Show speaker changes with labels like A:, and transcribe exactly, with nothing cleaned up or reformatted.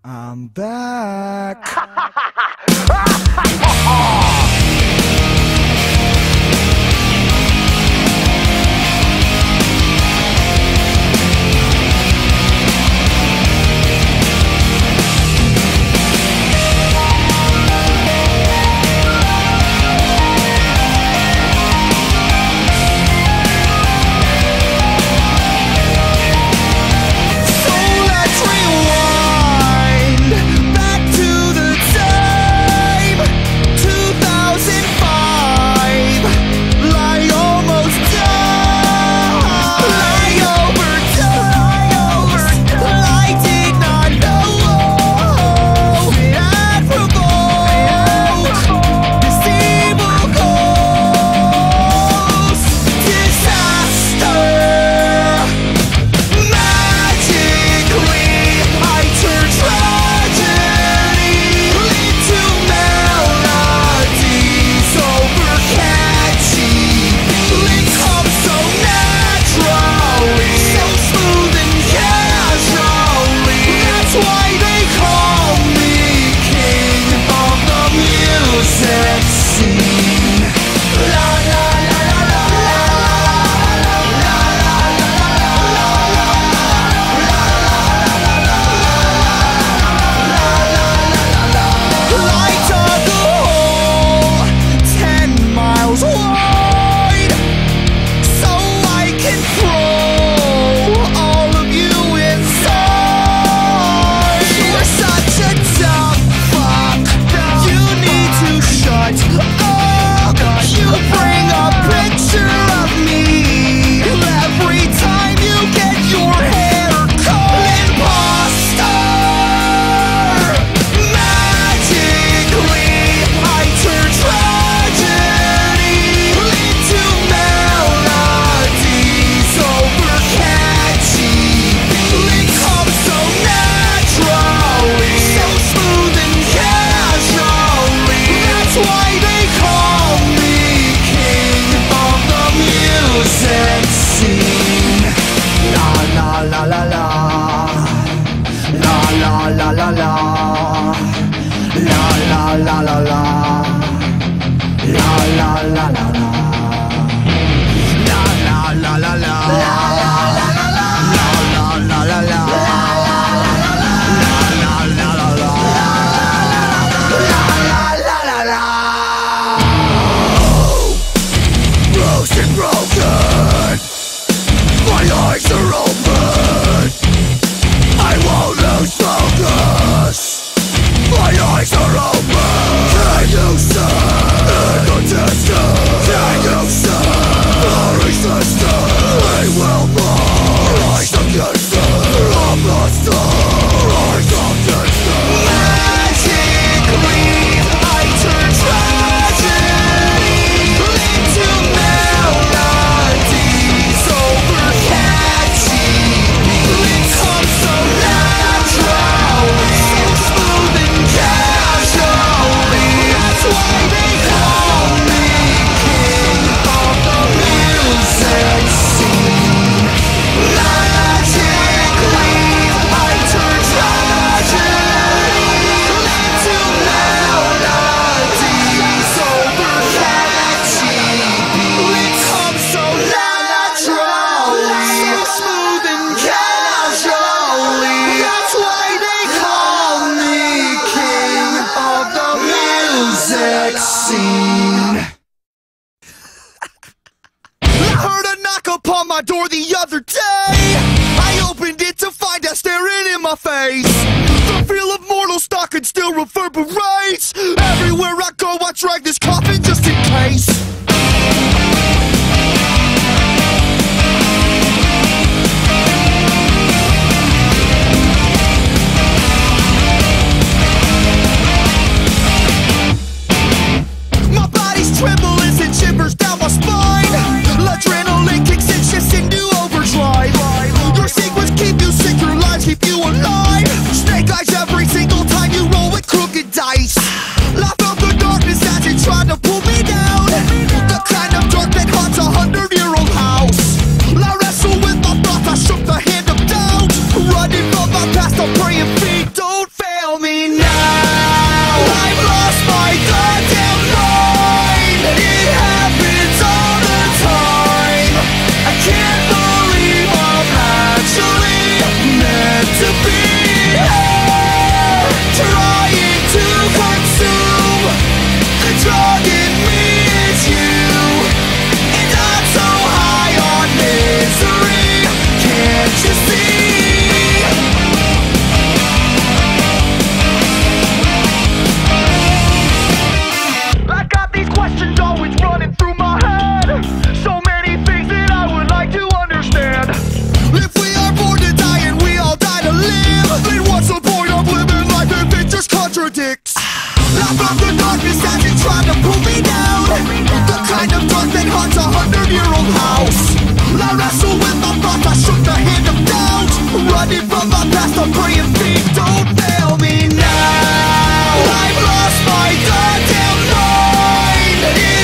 A: I'm back.
B: Door the other day, I opened it to find out staring in my face. The feel of mortal stock and still reverberates. Everywhere I go, I drag this coffin just in case. My body's tremble as it shivers down my spine. Adrenaline kicks and shifts into overdrive. Your sequence keep you sick, your lives keep you alive. Snake eyes every single time you roll with crooked dice. Laugh out the darkness as you try wrestle with my thoughts, I shook the hand of doubt. Running from my past, I'm praying feet don't fail me now. I've lost my goddamn mind.